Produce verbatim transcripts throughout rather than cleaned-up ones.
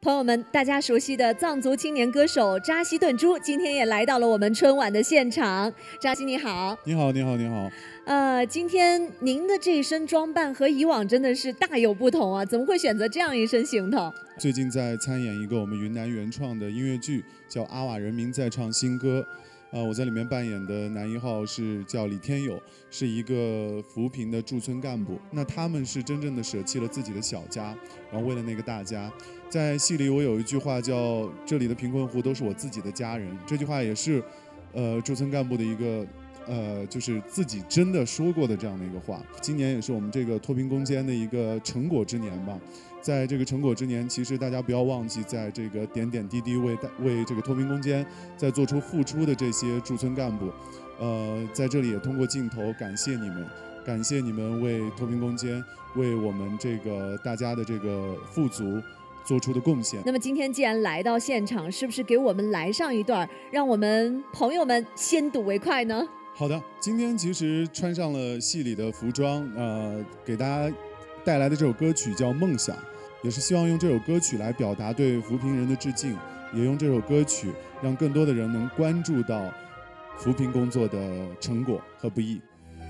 朋友们，大家熟悉的藏族青年歌手扎西顿珠，今天也来到了我们春晚的现场。扎西你好， 你好，你好，你好。 呃，今天您的这一身装扮和以往真的是大有不同啊！怎么会选择这样一身行头？ 最近在参演一个我们云南原创的音乐剧，叫《阿瓦人民在唱新歌》。呃，我在里面扮演的男一号是叫李天友，是一个扶贫的驻村干部。那他们是真正的舍弃了自己的小家，然后为了那个大家。在戏里我有一句话叫“这里的贫困户都是我自己的家人”，这句话也是，呃，驻村干部的一个。呃，就是自己真的说过的这样的一个话。今年也是我们这个脱贫攻坚的一个成果之年吧。在这个成果之年，其实大家不要忘记，在这个点点滴滴为为这个脱贫攻坚在做出付出的这些驻村干部，呃，在这里也通过镜头感谢你们，感谢你们为脱贫攻坚，为我们这个大家的这个富足做出的贡献。 那么今天既然来到现场，是不是给我们来上一段，让我们朋友们先睹为快呢？ 好的，今天其实穿上了戏里的服装，呃，给大家带来的这首歌曲叫《梦想》，也是希望用这首歌曲来表达对扶贫人的致敬，也用这首歌曲让更多的人能关注到扶贫工作的成果和不易。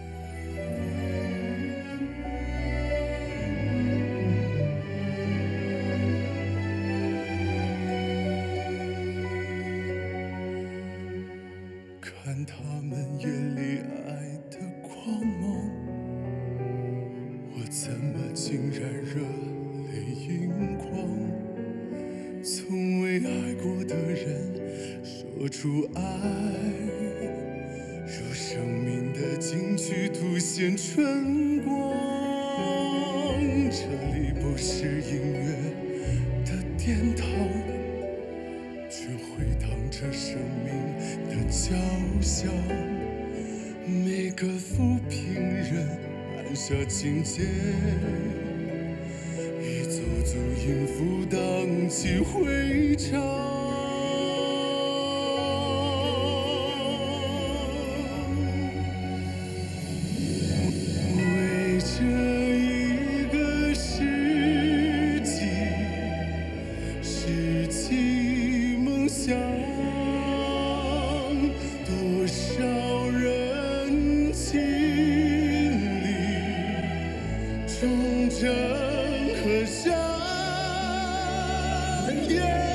看他们眼里爱的光芒，我怎么竟然热泪盈眶？从未爱过的人说出爱，如生命的金句凸显春光。这里不是音乐的殿堂，却回荡着生命的交响。每个扶贫人按下琴键，一组组音符荡起回肠。为这一个世纪，拾起梦想。多少人心里忠贞和善言。